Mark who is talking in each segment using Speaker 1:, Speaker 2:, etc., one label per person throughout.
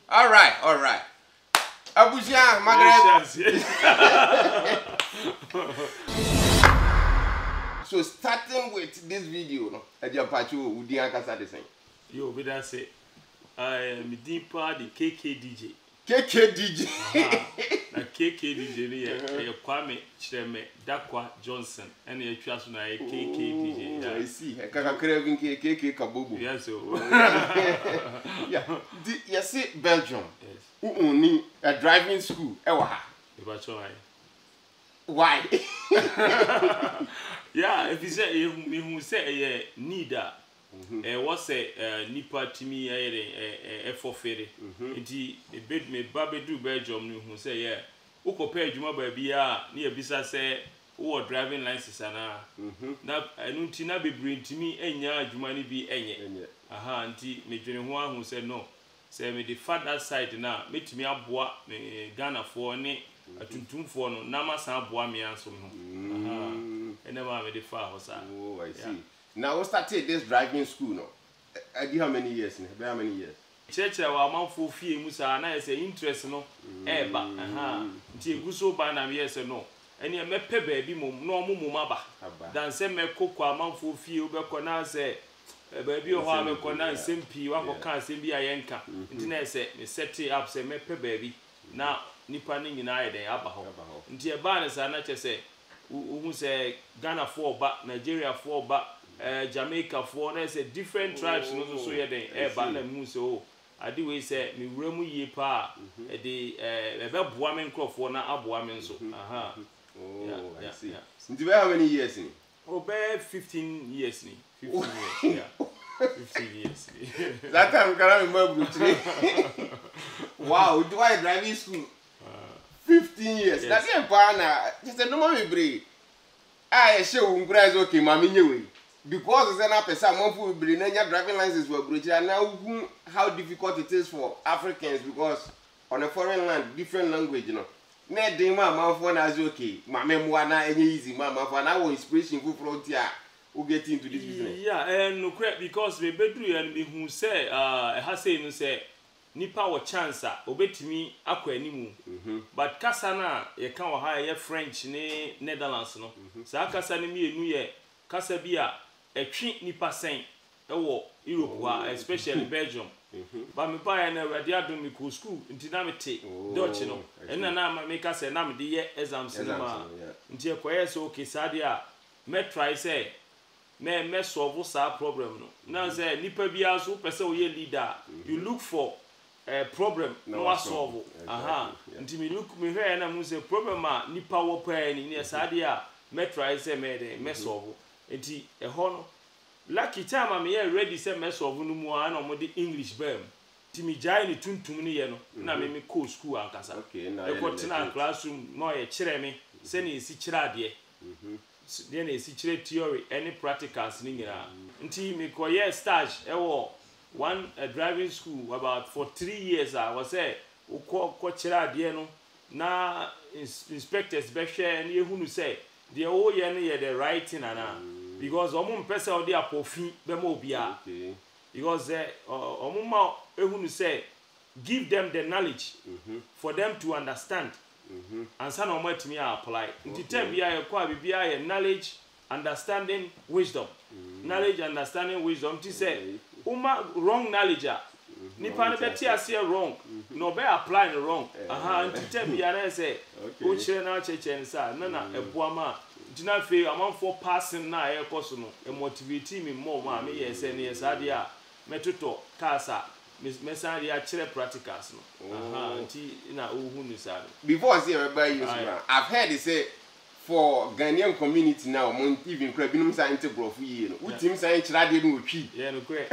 Speaker 1: All right. Abuja, Margaret. So starting with this video, no, Ejapachu, Udian Kasa the same.
Speaker 2: Yo, but that's it. I am deeper the KKDJ.
Speaker 1: KKDJ.
Speaker 2: Na KKDJ ni ya Kwame Chireme Dakwa Johnson and ya trust na KKDJ.
Speaker 1: I see. Kaka craving KK Kabubu.
Speaker 2: Yes, so.
Speaker 1: Yeah. You see Belgium.
Speaker 2: Yes.
Speaker 1: Ni a driving school. Ewa. Why?
Speaker 2: Yeah, if you say you say neither. What's a nipa timi forfeit. Inti a bit me babedu Belgium who say, yeah, Uko pay Juma baby near Bisa say, or driving license and now I don't tina be bring to me any Jumani be any. Aha, auntie, Major one who said no. Say me the father side now, meet me up what me Ghana for ne a tuntum for no Namasa boami answer. And never made the far was.
Speaker 1: Oh, I see. Now we started this driving school no. I do how many years? How many years?
Speaker 2: Church our man for fee musa and I say interest no but nti guso ba na yes no and you me pe baby mum no mumaba dan say me kokwa man for fee obekọ na say baby o ha me ko na nsem pii wa ko kan nsem bi ayenka nti na say me set up say me pe baby na nipa ni nyina aye den aba ho nti e ba ne sa na che say who say Ghana for ba Nigeria for ba Jamaica for na say different tribes no so ye den e ba na mu so ade we say me wuramu ye pa e de ebe boa me nkrofo na aboa me nso
Speaker 1: oh I see. Nti how many years ni?
Speaker 2: Oh, 15 years ni. 15 years. Yeah. 15 years.
Speaker 1: That time can remember. Wow, do I driving school? 15 years. That's a partner. Just a normal break. I show price okay, mommy anyway. Because it's an person who bring driving license for British and now how difficult it is for Africans because on a foreign land, different language, you know. Ne de mama for na okay. Mama mwana any easy mama for now inspiration for frontier who get into this business.
Speaker 2: Yeah, and no correct because we bedru and be who say ha say no say nipa wo chance obetimi akọ animu. But kasa na ye kan wo ha ye French ne Netherlands no. Sa kasa ne mi enu ye kasa bi a etwe nipa sen e wo Europe wa especially Belgium. But me buy na ready adom me ko school nti na me te Dutch no and na make us say na me dey exams ma nti e koye so okay sade a me try say me solve sa problem no na say nipa bia so pese wo ye leader you look for a problem no solve nti me look me hear na mu say problem a nipa wo pa ni ne sade a me try say me solve nti e ho no lucky time am here ready say me solve no mu an o de English bam ti mi jai ni tuntum ni ye no na me call school ankasa
Speaker 1: okay na
Speaker 2: e ko tina classroom no ye kire me se ni esi kire ade de na esi kire theory any practicals ni nyina nti me ko ye stage e wo one driving school about for 3 years I was say ko kire ade no na inspectors be share ni ehunu say de wo ye no ye the right thing ana because omo mpesa odi apofin be ma obia because omo ma ehunu say give them the knowledge for them to understand and some omo atimi apply nti time bia ye kwa bibia ye knowledge understanding wisdom knowledge understanding wisdom ti say uma wrong knowledge nipa ne beti ase wrong no be apply no wrong nti time bia na say o chire na cheche nsa na eboa ma Dina fe amanfo passing na e koso no e motivate me more ma me yes ne yes ade a metoto kasa me san dia kire practicals no nti na ohu ni sa
Speaker 1: before I say everybody use I've heard they say for Ghanaian community now mon even crab binum sa inte grofu yi no utim sa en kira de no otwi
Speaker 2: yeah no kre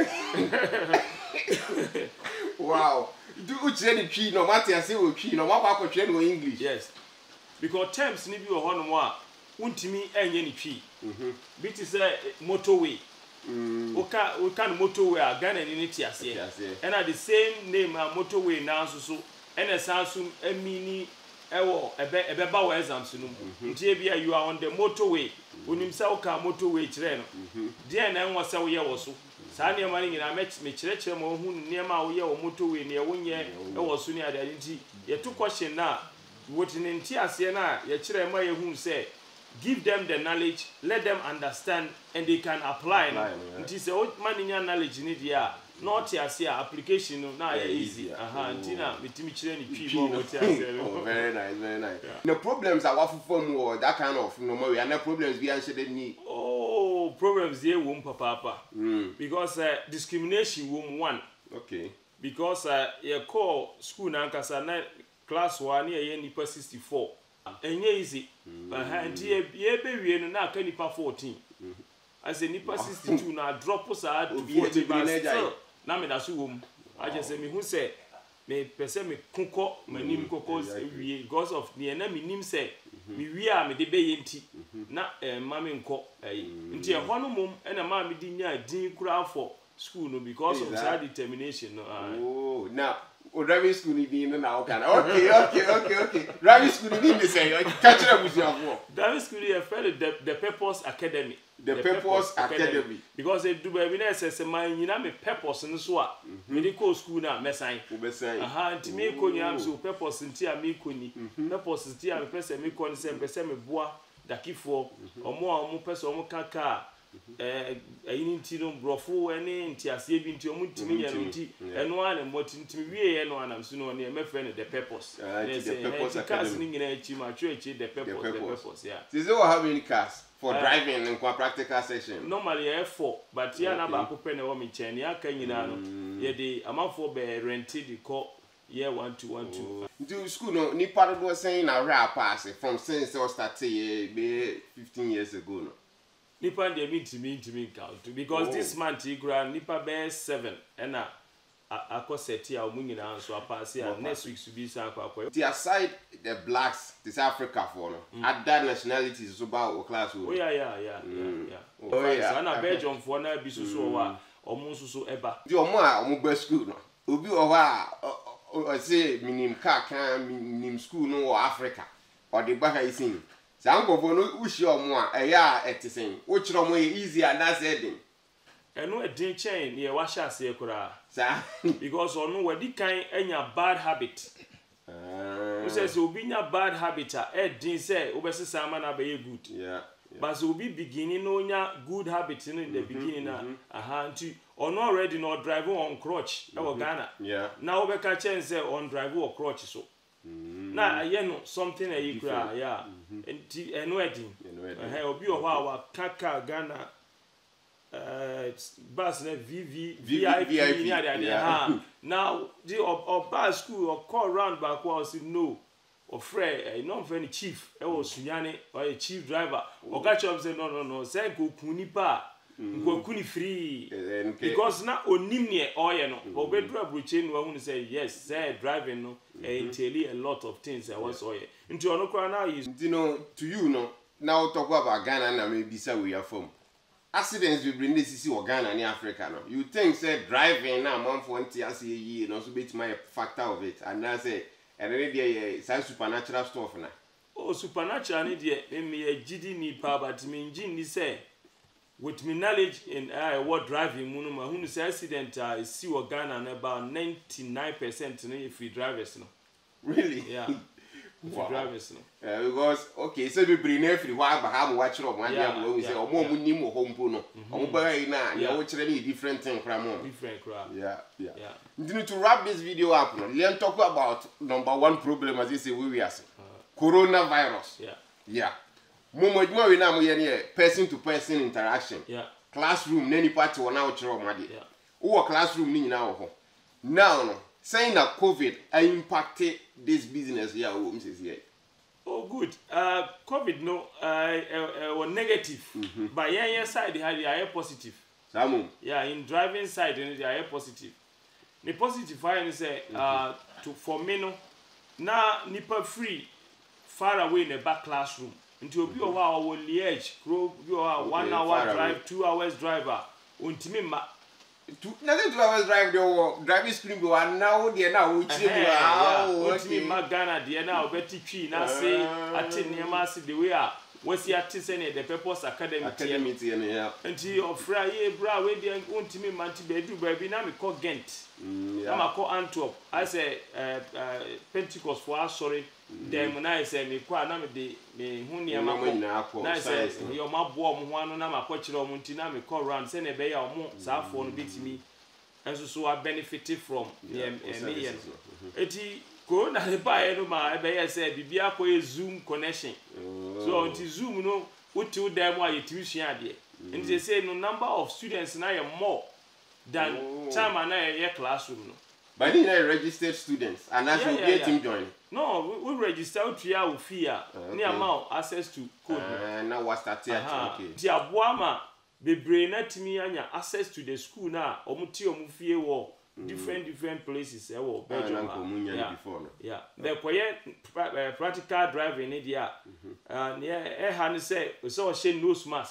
Speaker 1: wow do ukire ni twi no mate ase otwi no makwa akotwe no English
Speaker 2: yes because terms ni bi wo hono mo a untimi enye ni twi biti say motorway we can motorway a Ghana ni tiase and at the same name a motorway na so and esansu emini ewo ebe ba wa exams no ntie bia you are on the motorway onim say o ka motorway kire no dia na enwo say wo ye wo so saa nneɛma no nyinaa me kyerɛkyerɛ ma ohu nneɛma a woyɛ wɔ motorway ne wonyɛ ɛwɔ so ne ade nti yɛto question na what in ntiaseɛ na yɛkyerɛ ma yɛhu sɛ give them the knowledge, let them understand, and they can apply. Nti sɛ o man nya knowledge ni dia not tiaseɛ application no na easy ntina metimi kyerɛ ni twi bo tiaseɛ.
Speaker 1: Very nice, very nice. The problems are what from or that kind of normal way and the problems we answer the need.
Speaker 2: Oh, problems here wom papa because discrimination wom one.
Speaker 1: Okay.
Speaker 2: Because your call school na nkasa na class 1 ye nipa 64 enye easy nti ye be wie no na aka nipa 14 as a nipa 62 na drop sa to 40 but na me da so wom aje say me hu say me pese me kokɔ manim kokɔ wie because of ne na me nim say me wie a me de be ye nti na ma me nkɔ nti e ho no mom na ma me di nya din kura for school no because of that determination no.
Speaker 1: Oh, now driving school ni din na okay. Driving school ni din say catch them with your work.
Speaker 2: Driving school is the Purpose Academy.
Speaker 1: The Purpose Academy.
Speaker 2: Because they do be na say man nyina me purpose no so a medical school na mesan. Nti me ko nyam so purpose nti a me ko ni. Purpose nti a me pese me ko ni say pese me boa dakifo omo pese omo kaka ayini nti no brofo ene nti ase bi nti omu ntimi nya no nti eno ana moti ntimi wie eno ana mso no ne me friend the purpose.
Speaker 1: The Purpose Academy.
Speaker 2: Ni nyina echi ma chwe the purpose yeah.
Speaker 1: Is it how many cars for driving in practical session?
Speaker 2: Normally I 4 but here na ba ko pe na wo me chen ya ka nyina no ye de amafo be rented the call year 1 to 1 2.
Speaker 1: Do school no ni part do saying na rap pass from since I started be 15 years ago no.
Speaker 2: Nipa de me count because this month he grant nipa be 7 and akoseti a omu nyina so apase a next week to be sa akwa.
Speaker 1: The aside the blacks this Africa for no other nationalities so about class.
Speaker 2: Oh yeah. Oh yeah. Na Belgium for na bi so wa omu so eba.
Speaker 1: The omu a omu be school no. Obi o ha o say minim kan minim school no Africa or the back I sing. Sanko no ushi omo a eya etisen wo kire omo easy and that's edin
Speaker 2: eno edin chain ye wa sha ase ekura
Speaker 1: sa
Speaker 2: because onu wadi kan enya bad habit we say obi nya bad habit a edin say obesesa ama na be good
Speaker 1: yeah
Speaker 2: but obi beginning no nya good habit in the beginning na nti onu already no drive on crutch e wo Ghana
Speaker 1: yeah
Speaker 2: na obeka chen say on drive on crutch so na no something a yikra yeah enti eno edin obi o ho a kaka Ghana bus na VIP now the bus school or call round back was no or friend no friend chief e was Sunyane or a chief driver or catch up say no say go kunipa go kuni free because na onim ne oye no obedru abruche no hu say yes say driving no entail a lot of things I was oye into ono kwa now is
Speaker 1: you know to you no now talk about Ghana na maybe say we are from accidents we bring this is Ghana and Africa no you think say driving na man for ntia say yi no so bet my factor of it and I say and then there say supernatural stuff na
Speaker 2: oh supernatural ni there me gidi ni pa but me engine ni say with me knowledge in what driving munuma who say accident is see Ghana and about 99% no if we drivers no
Speaker 1: really
Speaker 2: yeah
Speaker 1: wow.
Speaker 2: Drivers no
Speaker 1: because okay so we bring every why ba ha watch up one day we say omo mu nim ho mpo no omo ba na ya wo kire ni different thing kra mo
Speaker 2: different kra
Speaker 1: yeah need to wrap this video up no let's talk about number 1 problem as you say we are coronavirus yeah Momo we na mo ye ne person to person interaction classroom na ni party wo na wo kire o ma de wo classroom ni nyina wo ho now no saying that COVID impacted this business here says here.
Speaker 2: Oh good COVID no was negative but yeah side they are positive yeah in driving side they are positive the positive I say to for me no na nipa free far away in the back classroom into obi o wa wo Liège grow you are 1 hour drive 2 hours driver untimi ma
Speaker 1: nothing 2 hours drive the driving screen go and now there now we
Speaker 2: untimi ma Ghana there now beti twi na say atini ma see the way was ya tisene the Purpose Academy
Speaker 1: yeah.
Speaker 2: Nti ofra ye bra we dey untimi manti be du baby na me call Ghent. Na ma call Antwerp. I say Pentecost for sorry. Dem na say me kwa na me de me hu ne ma ko. Na say yo ma bo mo ho anu na ma ko kire omo nti na me call round say na be ya omo saafo no bitimi. Enso so I benefited from me. Eti ko na le ba e no ma e be ya say bibia ko Zoom connection. So until Zoom no uti dem wa yetimi ade. And they say no number of students now more than time and a classroom. No.
Speaker 1: But these are registered students, and that's what get him join.
Speaker 2: No, we register to your fee. Near amount access to code.
Speaker 1: Now what's that? Okay.
Speaker 2: The abuama be brain at me access to the school now. Omuti omufie wo different places. Belgium. Yeah. The quiet practical driving India. And say so she nose mask.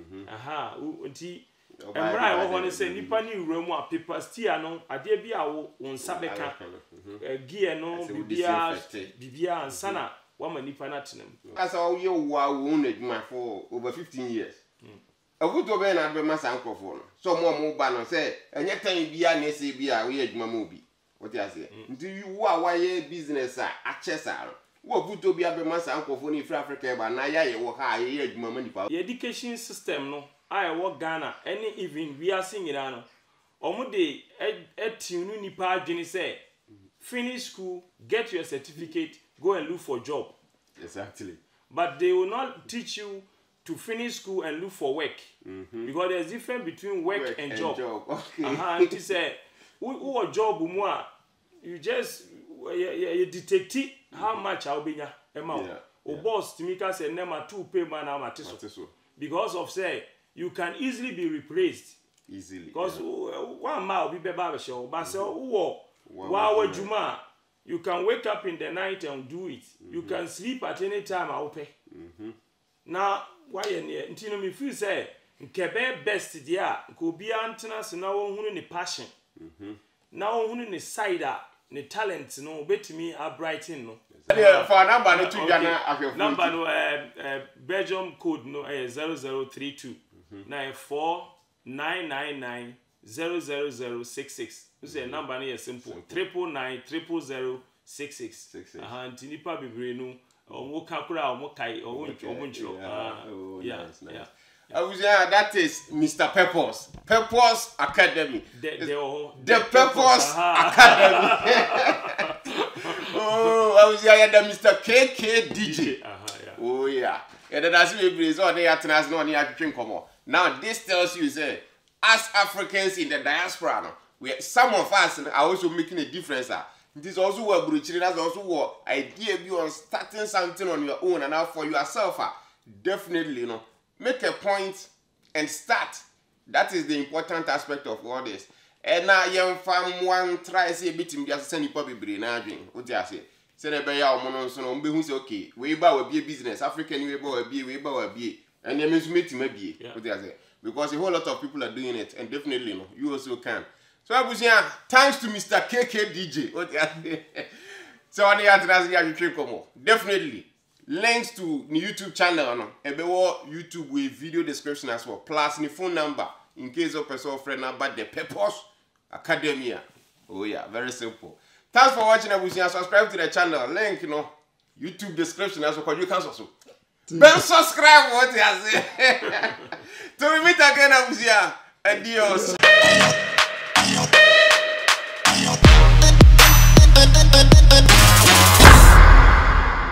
Speaker 2: Unti Emra wo won say nipa ni wura mu a paper steer no ade bia wo wonsa beka gear no bibia ansana wa ma nipa na tenam
Speaker 1: asa wo ye wo adwuma for over 15 years avuto be na be masa nkofo no so mo ba no say enye tan bia na ese bia wo ye adwuma mo bi what you say nti wo a wa ye business a achesa wo avuto bia be masa nkofo ni free Africa ba na ya ye wo ha ye adwuma ma nipa
Speaker 2: education system no I work Ghana any even we are singing no omo de etinu nipa adwene say finish school get your certificate go and look for job
Speaker 1: exactly
Speaker 2: but they will not teach you to finish school and look for work because there's difference between work and job.
Speaker 1: Okay.
Speaker 2: It say who job mu a you just you detect how much I'll be amount o boss timika say nema 2 pay man am atiso because of say you can easily be replaced because one mile be beba show but say wow juma you can wake up in the night and do it you can sleep at any time I pay now why ntino me feel say nkebe best dia ko bia antena se na wo hunu ni passion na wo hunu ni side ni talent no betimi a brighten no
Speaker 1: for number no to Ghana after
Speaker 2: number no Belgium code no 0032 9499900066. This is number no simple 999000066. Ntinipa bebre no omo kakura omo kai omo nchiro. Yeah.
Speaker 1: That is Mr. Purpose Academy. The Purpose Academy. Oh, I was here the Mr. KK DJ. Oh yeah. And that's me breeze all day at nas no any drink come on. Now this tells you say as Africans in the diaspora some of us are also making a difference. This also what Bruchiri, that's also what idea be on starting something on your own and now for yourself. Definitely, make a point and start. That is the important aspect of all this. And now young fam one try say bit him just send you probably brain drink. What you say? Say the bear mono so no be say okay. We ba be business. African we ba be. And you mean meet maybe. What you say? Because a whole lot of people are doing it and definitely you also can. So I was here, thanks to Mr. KK DJ. What you say? So on the address you come definitely. Links to the YouTube channel YouTube with video description as well. Plus the phone number in case of person friend about the Purpose Academy. Oh yeah, very simple. Thanks for watching. Subscribe to the channel. Link YouTube description as well because you can also. Ben subscribe what you say. To meet again, Adios.